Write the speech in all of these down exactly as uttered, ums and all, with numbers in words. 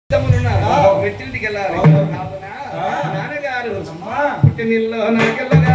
మెట్టింటికి వెళ్ళాలి. నాన్నగారు పుట్టినిల్లో నాకెళ్ళగా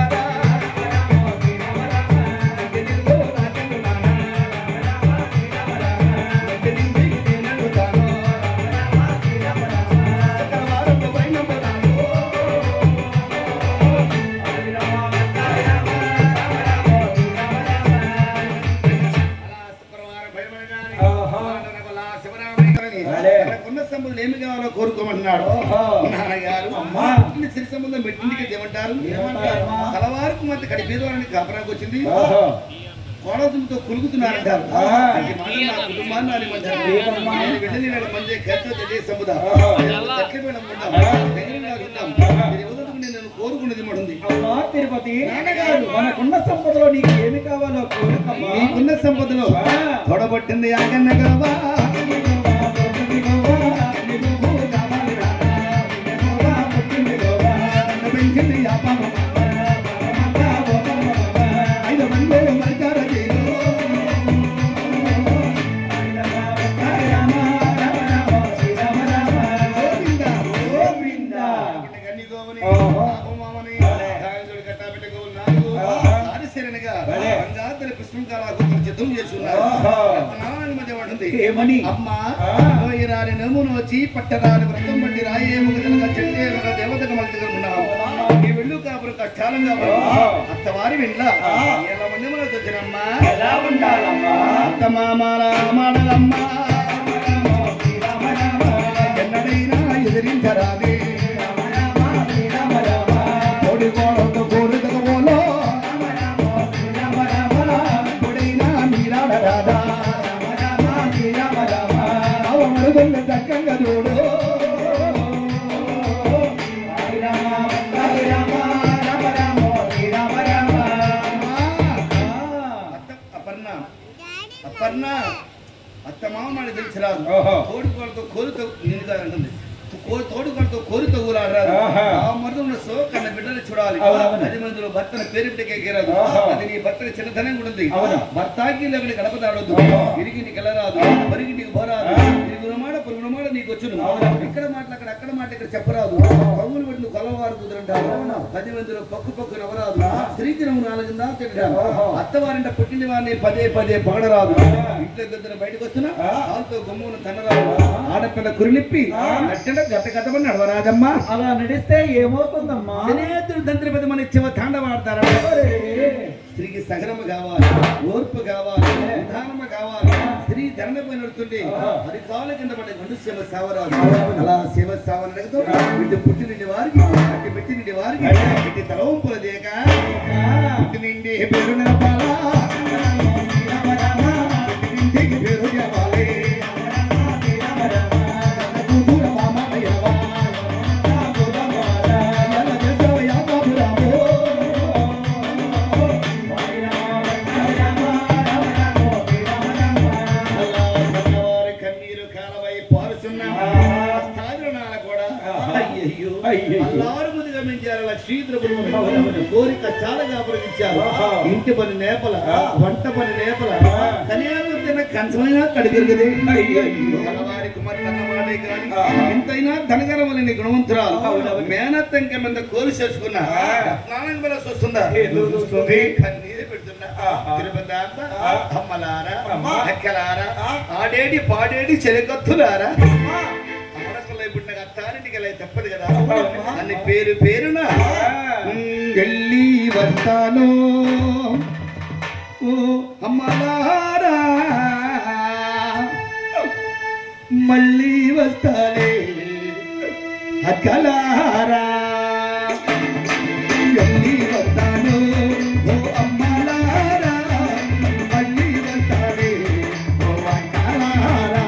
ఏమి కావాలో కోరుకోమంటున్నాడు. నాన్నగారు సిరి సంబంధం మెట్టింటికి ఏమంటారు? తలవారికి మధ్య కడిపేదవారని కాపరాకు వచ్చింది. కోడతులతో కులుగుతున్నారంటారు. కుటుంబాన్ని వెళ్ళి మంచి ఖర్చు సముదా నేను కోరుకున్నది మడుంది. తిరుపతి నాన్నగారు మనకున్న సంపదలో నీకు ఏమి కావాలో కోరుకమ్మా. నీకున్న సంపదలో తొడబట్టింది ఆగన్నగవా వచ్చి పట్టరాని వ్రతం బట్టి రాయే చెట్టే దేవతకు మళ్ళీ ఉన్నావు. ఈ వెళ్ళు కాపురు కష్టాలంగా అత్తవారి వెళ్ళ ఎలా మంది మన వచ్చినమ్మా ఎలా ఉండాలమ్మా అత్త మామాల మాడలమ్మా ఎన్నడైనా ఎదిరించరాదే కోడి కోడతో కోరికతో పోలో కొడైనా మీరాడరాదా దక్కంగా చూడు. అపర్ణ అపర్ణ అత్త మామ తెలిసిరాదు. తోడుకోలతో కోరితో నేను కాదంటుంది. తోడుకోలతో కోరితో కూరాడరాదు. ఆ మరుదు ఉన్న సో కన్న బిడ్డలు చూడాలి. పది మందిలో భర్తను పేరు పెట్టేకేరాదు. అది నీ భర్తకి చిన్నతనం కూడా ఉంది. భర్తకి లేకపోతే గడప తాడొద్దు. ఇరిగింటికి వెళ్ళరాదు, పరిగింటికి పోరాదు. పురుగునమాట పురుగునమాట నీకు వచ్చును. ఇక్కడ మాటలు అక్కడ అక్కడ మాట ఇక్కడ చెప్పరాదు. పగులు పెట్టి కొలవారు కుదరంటారు. పది మందిలో పక్కు పక్కు నవరాదు. స్త్రీకినము నాలుగుందా తింటారు. అత్తవారింట పుట్టిన వారిని పదే పదే పగడరాదు. ఇంట్లో గద్దరు బయటకు వస్తున్నా వాళ్ళతో గమ్మున తనరాదు. ఆడపిల్ల కురినిప్పి నట్టంట గట్ట కథమని నడవరాదమ్మా. అలా నడిస్తే ఏమవుతుందమ్మా? స్నేహితుడు తంత్రిపతి మన ఇచ్చేవ తాండవాడతారా? స్త్రీకి సహనము కావాలి, ఓర్పు కావాలి, విధానము కావాలి. స్త్రీ ధరణపై నడుతుంటే అది కాళ్ళ కింద పడే గండు సేవ సావరాదు. అలా సేవ సావనతో వీటి పుట్టినిండి వారికి అట్టి పెట్టినిండి వారికి ఇటు తలవంపుల దేక పుట్టినిండి పేరు నిలపాలా ఇంటికి పేరు కావాలి. కోరిక చాలా కాపురమించారు. ఇంటి పని నేపల, వంట పని నేపల, కనీసం తిన్న కంచమైనా కడిగిరిగదే. వారి కుమారుడు అన్నవాడే కానీ ఇంతైనా ధనగరం వల్ల నీ గుణవంతురాలు. మేనత్తం కింద కోరి చేసుకున్నా స్నానం వల్ల చూస్తుందా కన్నీరు పెడుతున్నా. తిరుపతి అమ్మలారా అక్కలారా ఆడేడి పాడేడి చెలకత్తులారా అత్తారింటికి వెళ్ళి తప్పదు కదా అని పేరు పేరున వెళ్ళి వస్తాను అమ్మలారా మళ్ళీ వస్తానే అక్కలారా వెళ్ళి వస్తాను అమ్మలారా మళ్ళీ వస్తానే అక్కలారా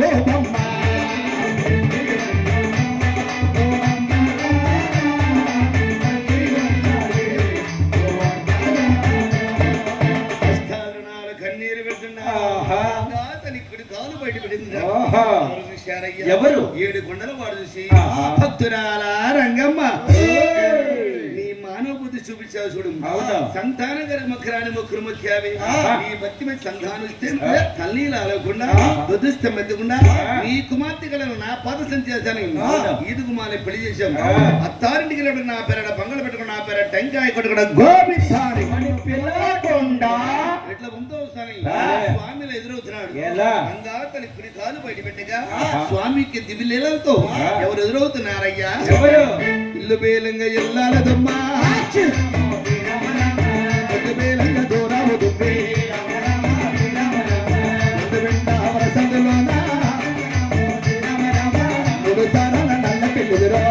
ఎవరు ఏడు కొండల వాడు చూసి భక్తురాల రంగమ్మ నీ మానవ బుద్ధి చూపించావు చూడు సంతాన గర మొక్కరాని మొక్కరు మొక్కావి నీ భక్తి మీద సంతానిస్తే తల్లి లాగకుండా దుదిస్తే మెత్తకుండా నీ కుమార్తె గలను నా పాద సంచేసాను ఈదుకు మాని పెళ్లి చేశాం అత్తారింటికి వెళ్ళడం నా పేర బంగళ పెట్టుకుని నా పేర టెంకాయ కొట్టుకున్న గోపిస్తాని ఎట్లా ఉందో స్వామిలో ఎదురవుతున్నాడు అందా తన కుడి కాలు బయట పెట్టగా స్వామికి దివిలీలతో ఎవరు ఎదురవుతున్నారయ్యా ఇల్లు బేలంగా ఎల్లాలదమ్మా బేలంగా దూరాము దుబ్బే మూడు సారాల నల్ల పెళ్ళుదురా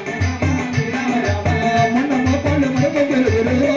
మొన్న మోపాలు మరొక పెరుగురు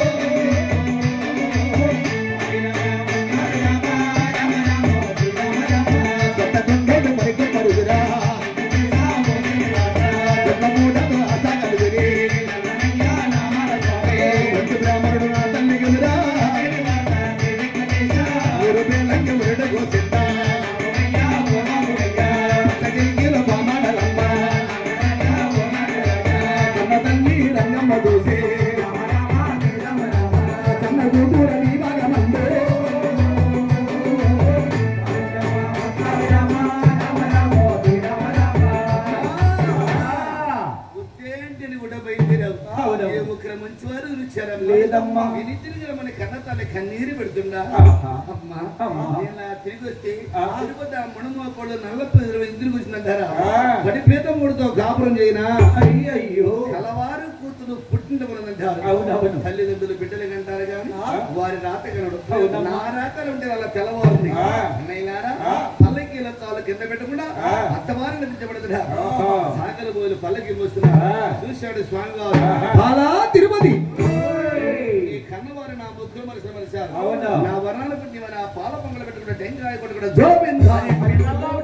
మన కన్న తల్లి కన్నీరు పెడుతుందా అమ్మా తిరిగి వస్తే తిరుపతి ఆ మునమోకోళ్ళు నల్లపల్లి తిరిగి వచ్చిందంటారా పడి పేద మూడుతో కాపురం చేయనా అయ్యో కలవారు కూతురు పుట్టింటమనంటారు అవునవును తల్లిదండ్రులు బిడ్డలు అంటారు కానీ వారి రాత కనడు నా రాతలు ఉంటే వాళ్ళ తెల్లవారుంది అన్నయ్యారా పల్లకీల తాళ్ళు కింద పెట్టకుండా అత్తవారిని నిలిచబడుతున్నా సాగల బోలు పల్లకి మోస్తున్నా చూశాడు స్వామి వారు బాలా తిరుపతి కన్నవారు నా ముగ్గురు మనిషి మనిషారు నా వర్ణాలు పుట్టి నా పాల పొంగలు పెట్టుకుంటే టెంకాయ కొట్టుకుంటే